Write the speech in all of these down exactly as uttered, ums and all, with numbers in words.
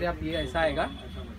आप ये ऐसा आएगा।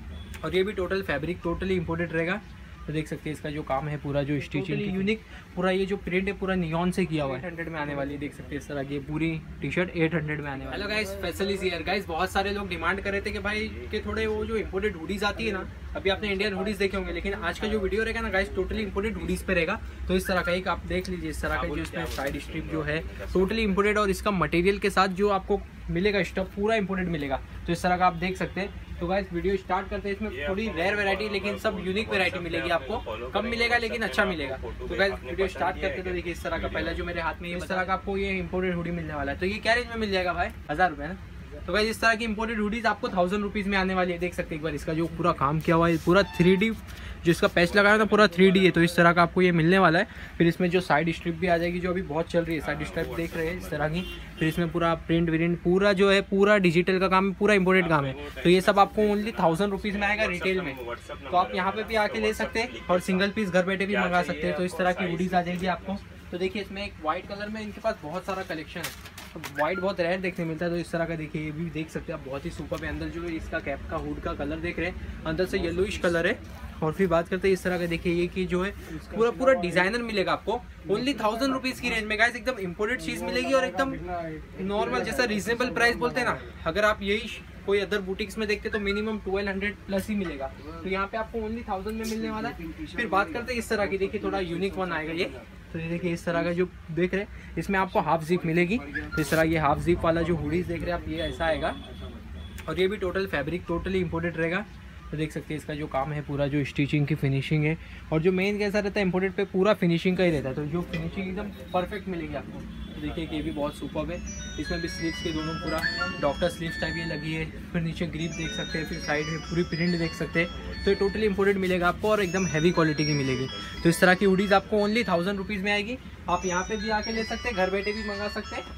और ये भी टोटल फैब्रिक टोटली इंपोर्टेड रहेगा। तो देख सकते हैं इसका जो काम है पूरा, जो स्टिचिंग यूनिक पूरा, ये जो प्रिंट है पूरा नियॉन से किया हुआ है। हंड्रेड में आने वाली है, देख सकते हैं इस तरह की पूरी टी शर्ट एट हंड्रेड में आने वाली है। Hello guys, Faisal is here guys. बहुत सारे लोग डिमांड कर रहे थे कि भाई के थोड़े वो जो इंपोर्टेड हुडीज आती है ना, अभी आपने इंडियन हुडीज देखे होंगे, लेकिन आज का जो वीडियो रहेगा ना गाइस टोटली इंपोर्टेड हुडीज पे रहेगा। तो इस तरह का एक आप देख लीजिए, इस तरह का जो इसमें साइड स्ट्रिप जो है टोटली इंपोर्टेड, और इसका मटेरियल के साथ जो आपको मिलेगा स्टफ पूरा इंपोर्टेड मिलेगा। तो इस तरह का आप देख सकते हैं। तो गाइस वीडियो स्टार्ट करते हैं। इसमें थोड़ी रेयर वैरायटी, लेकिन सब यूनिक वैरायटी मिलेगी आपको, कम मिलेगा लेकिन अच्छा मिलेगा। तो गाइस वीडियो स्टार्ट करते हैं। तो देखिए इस तरह का पहला जो मेरे हाथ में, इस तरह का आपको ये इंपोर्टेड हुडी मिलने वाला है। तो ये क्या रेंज में मिल जाएगा भाई? हजार रुपये ना। तो गाइस इस तरह की इंपोर्टेड हुडीज आपको थाउजेंड रुपीज़ में आने वाली है। देख सकते हैं एक बार इसका जो पूरा काम किया हुआ है, पूरा थ्री डी जो इसका पैच लगाया था पूरा थ्री डी है। तो इस तरह का आपको ये मिलने वाला है। फिर इसमें जो साइड स्ट्रिप भी आ जाएगी, जो अभी बहुत चल रही है साइड स्ट्रिप देख रहे हैं इस तरह की। फिर इसमें पूरा प्रिंट विंट पूरा जो है पूरा डिजिटल का काम, पूरा इंपोर्टेड काम है। तो ये सब आपको ओनली थाउजेंड रुपीज़ में आएगा रिटेल में। तो आप यहाँ पे भी आके ले सकते हैं और सिंगल पीस घर बैठे भी मंगा सकते हैं। तो इस तरह की हुडीज आ जाएगी आपको। तो देखिए इसमें एक व्हाइट कलर में इनके पास बहुत सारा कलेक्शन है। तो वाइट बहुत रेयर देखने मिलता है। तो इस तरह का देखिए ये भी देख सकते हैं आप, बहुत ही सुपर है। अंदर जो है इसका कैप का हुड का कलर देख रहे हैं, अंदर से येलोइश कलर है। और फिर बात करते हैं इस तरह का, देखिए ये कि जो है पूरा पूरा डिजाइनर मिलेगा आपको ओनली थाउजेंड रुपीज़ की रेंज में गाइस। एकदम इंपोर्टेड चीज़ मिलेगी और एकदम नॉर्मल जैसा रीजनेबल प्राइस बोलते हैं ना। अगर आप यही कोई अदर बुटीक्स में देखते तो मिनिमम ट्वेल्व हंड्रेड प्लस ही मिलेगा। तो यहाँ पे आपको ओनली थाउजेंड में मिलने वाला है। फिर बात करते हैं इस तरह की, देखिए थोड़ा यूनिक वन आएगा ये। तो ये देखिए इस तरह का जो देख रहे हैं, इसमें आपको हाफ जिप मिलेगी। तो इस तरह ये हाफ जिप वाला जो हुडीज देख रहे हैं आप, ये ऐसा आएगा। और ये भी टोटल फैब्रिक टोटली इंपोर्टेड रहेगा। तो देख सकते हैं इसका जो काम है पूरा, जो स्टिचिंग की फिनिशिंग है। और जो मेन कैसा रहता है इंपोर्टेड पे पूरा फिनिशिंग का ही रहता है। तो जो फिनिशिंग एकदम परफेक्ट मिलेगी आपको। तो देखिए कि ये भी बहुत सुपर्ब है। इसमें भी स्लीव्स के दोनों पूरा डॉक्टर स्लीव्स टाइप ये लगी है। फिर नीचे ग्रिप देख सकते हैं, फिर साइड में पूरी प्रिंट देख सकते हैं। तो ये टोटली इंपोर्टेड मिलेगा आपको और एकदम हैवी क्वालिटी की मिलेगी। तो इस तरह की हुडीज आपको ओनली थाउजेंड रुपीज़ में आएगी। आप यहाँ पे भी आके ले सकते हैं, घर बैठे भी मंगा सकते हैं।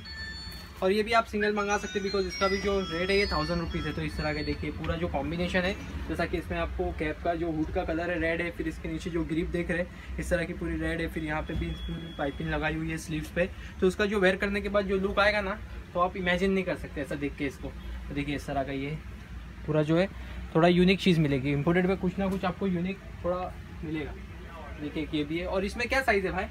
और ये भी आप सिंगल मंगा सकते हैं, बिकॉज इसका भी जो रेट है ये थाउजेंड रुपीज़ है। तो इस तरह के देखिए पूरा जो कॉम्बिनेशन है, जैसा कि इसमें आपको कैप का जो हुड का कलर है रेड है, फिर इसके नीचे जो ग्रिप देख रहे हैं इस तरह की पूरी रेड है। फिर यहाँ पे भी पाइपिंग लगाई हुई है स्लीव्स पे। तो उसका जो वेयर करने के बाद जो लुक आएगा ना, तो आप इमेजिन नहीं कर सकते ऐसा देख के इसको। तो देखिए इस तरह का ये पूरा जो है थोड़ा यूनिक चीज़ मिलेगी। इंपोर्टेड में कुछ ना कुछ आपको यूनिक थोड़ा मिलेगा। देखिए ये भी है। और इसमें क्या साइज़ है भाई?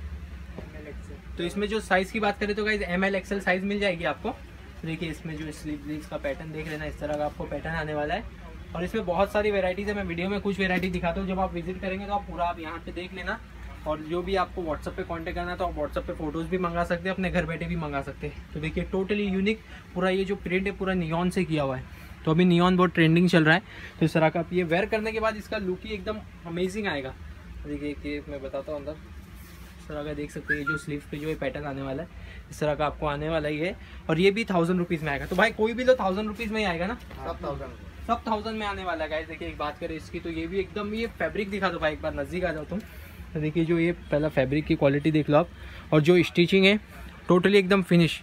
तो इसमें जो साइज़ की बात करें तो guys M L XL size मिल जाएगी आपको। देखिए इसमें जो स्लीव्स का पैटर्न देख रहे हैं ना, इस तरह का आपको पैटर्न आने वाला है। और इसमें बहुत सारी वेराइटीज़ है। मैं वीडियो में कुछ वेराइटी दिखाता हूँ, जब आप विजिट करेंगे तो आप पूरा आप यहाँ पे देख लेना। और जो भी आपको व्हाट्सअप पे कांटेक्ट करना है तो आप व्हाट्सअप पे फोटोज़ भी मंगा सकते हैं, अपने घर बैठे भी मंगा सकते हैं। तो देखिए टोटली यूनिक पूरा ये जो प्रिंट है पूरा नियॉन से किया हुआ है। तो अभी नियॉन बहुत ट्रेंडिंग चल रहा है। तो इस तरह का आप ये वेयर करने के बाद इसका लुक ही एकदम अमेजिंग आएगा। देखिए कि मैं बताता हूँ अंदर इस तरह का देख सकते हैं, जो स्लीव्स पे जो है पैटर्न आने वाला है इस तरह का आपको आने वाला ही है। और ये भी थाउजेंड रुपीज़ में आएगा। तो भाई कोई भी लो थाउजेंड रुपीज़ में ही आएगा ना, सब थाउजेंड सब थाउजेंड में आने वाला है गाइस। देखिए एक बात करें इसकी, तो ये भी एकदम ये फैब्रिक दिखा दो भाई, एक बार नज़दीक आ जाओ तुम। तो देखिए जो ये पहला फैब्रिक की क्वालिटी देख लो आप, और जो स्टिचिंग है टोटली एकदम फिनिश,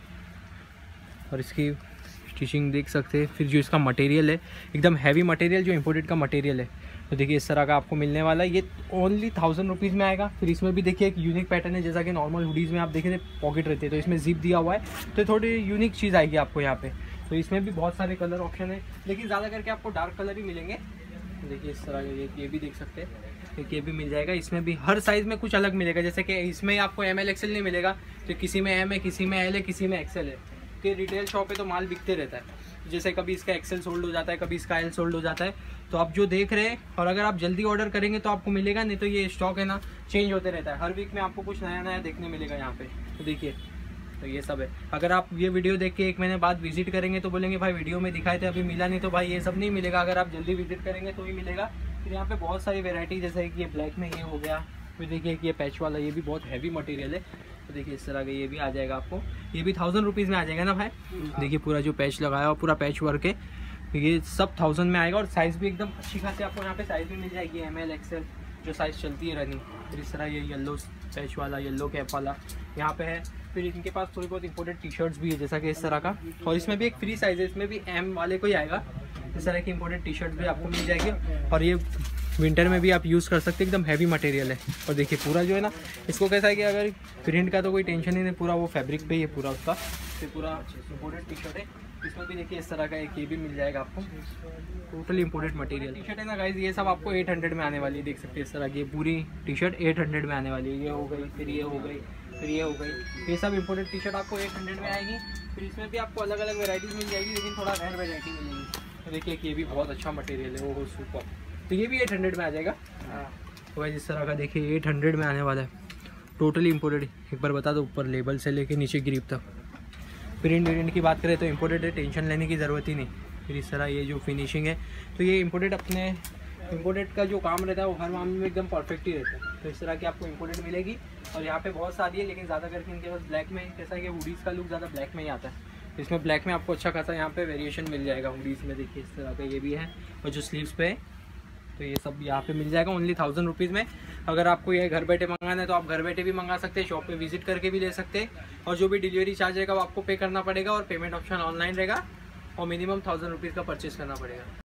और इसकी स्टिचिंग देख सकते हैं। फिर जो इसका मटेरियल है एकदम हैवी मटेरियल, जो इम्पोर्टेड का मटेरियल है। तो देखिए इस तरह का आपको मिलने वाला है। ये ओनली थाउजेंड रुपीज़ में आएगा। फिर इसमें भी देखिए एक यूनिक पैटर्न है, जैसा कि नॉर्मल हुडीज़ में आप देखें पॉकेट रहते हैं, तो इसमें जिप दिया हुआ है। तो थोड़ी यूनिक चीज़ आएगी आपको यहाँ पे। तो इसमें भी बहुत सारे कलर ऑप्शन है, लेकिन ज़्यादा करके आपको डार्क कलर ही मिलेंगे। देखिए इस तरह ये ये भी देख सकते हैं, ये भी मिल जाएगा। इसमें भी हर साइज़ में कुछ अलग मिलेगा, जैसे कि इसमें आपको एम एल एक्सएल नहीं मिलेगा, तो किसी में एम है, किसी में एल है, किसी में एक्सएल है। कि रिटेल शॉप पे तो माल बिकते रहता है, जैसे कभी इसका एक्सेल सोल्ड हो जाता है, कभी इसका एल सोल्ड हो जाता है। तो आप जो देख रहे हैं, और अगर आप जल्दी ऑर्डर करेंगे तो आपको मिलेगा, नहीं तो ये स्टॉक है ना चेंज होते रहता है। हर वीक में आपको कुछ नया नया देखने मिलेगा यहाँ पे। तो देखिए तो ये सब है। अगर आप ये वीडियो देख के एक महीने बाद विजिट करेंगे तो बोलेंगे भाई वीडियो में दिखाए थे अभी मिला नहीं, तो भाई ये सब नहीं मिलेगा। अगर आप जल्दी विजिट करेंगे तो ही मिलेगा। फिर यहाँ पे बहुत सारी वेराइटी, जैसे कि ये ब्लैक में ये हो गया। फिर देखिए कि ये पैच वाला, ये भी बहुत हैवी मटेरियल है। तो देखिए इस तरह का ये भी आ जाएगा आपको। ये भी थाउजेंड रुपीज़ में आ जाएगा ना भाई। देखिए पूरा जो पैच लगाया हुआ पूरा पैच वर्क है, ये सब थाउजेंड में आएगा। और साइज़ भी एकदम अच्छी खासी आपको यहाँ पे साइज़ भी मिल जाएगी, एम एल एक्सएल जो साइज़ चलती है रनिंग। फिर इस तरह ये येलो पैच वाला, येलो कैप वाला यहाँ पे है। फिर इनके पास थोड़ी बहुत इंपोर्टेड टी शर्ट्स भी है, जैसा कि इस तरह का। और इसमें भी एक फ्री साइज़ है, इसमें भी एम वाले को ही आएगा। इस तरह की इंपोर्टेड टी शर्ट भी आपको मिल जाएगी। और ये विंटर में भी आप यूज़ कर सकते हैं, एकदम हैवी मटेरियल है। और देखिए पूरा जो है ना, इसको कैसा है कि अगर प्रिंट का तो कोई टेंशन ही नहीं, पूरा वो फैब्रिक पे ही है पूरा उसका। फिर पूरा इंपोर्टेड टी शर्ट है। इसमें भी देखिए इस तरह का एक ये भी मिल जाएगा आपको, totally imported material. T shirt है ना गाइज, ये सब आपको एट हंड्रेड में आने वाली है, देख सकते हैं इस तरह की पूरी टी शर्ट एट हंड्रेड में आने वाली है। ये हो गई, फिर ये हो गई, फिर ये हो गई, ये सब इंपोर्टेड टी शर्ट आपको एट हंड्रेड में आएगी। फिर इसमें भी आपको अलग अलग वेराइटीज़ मिल जाएगी, लेकिन थोड़ा रेयर वेराइटी मिलेगी। तो देखिए ये भी बहुत अच्छा मटेरियल है, वो सुपर। तो ये भी एट हंड्रेड में आ जाएगा। तो गाइस इस तरह का देखिए एट हंड्रेड में आने वाला है, टोटली इंपोर्टेड। एक बार बता दो, ऊपर लेबल से लेके नीचे ग्रिप तक। प्रिंट वेरिएंट की बात करें तो इंपोर्टेड है, टेंशन लेने की ज़रूरत ही नहीं। फिर इस तरह ये जो फिनिशिंग है, तो ये इंपोर्टेड अपने इंपोर्टेड का जो काम रहता है वो हर मामले में एकदम परफेक्ट ही रहता है। तो इस तरह की आपको इंपोर्टेड मिलेगी। और यहाँ पे बहुत सारी है, लेकिन ज़्यादा करके इनके पास ब्लैक में, जैसा कि हुडीज़ का लुक ज़्यादा ब्लैक में ही आता है। तो इसमें ब्लैक में आपको अच्छा खासा यहाँ पे वेरिएशन मिल जाएगा हुडीज़ में। देखिए इस तरह का ये भी है, और जो स्लीव्स पे है तो ये सब यहाँ पे मिल जाएगा ओनली थाउजेंड रुपीज़ में। अगर आपको ये घर बैठे मंगाना है तो आप घर बैठे भी मंगा सकते हैं, शॉप पे विजिट करके भी ले सकते हैं। और जो भी डिलीवरी चार्ज रहेगा वो आपको पे करना पड़ेगा, और पेमेंट ऑप्शन ऑनलाइन रहेगा, और मिनिमम थाउजेंड रुपीज़ का परचेज़ करना पड़ेगा।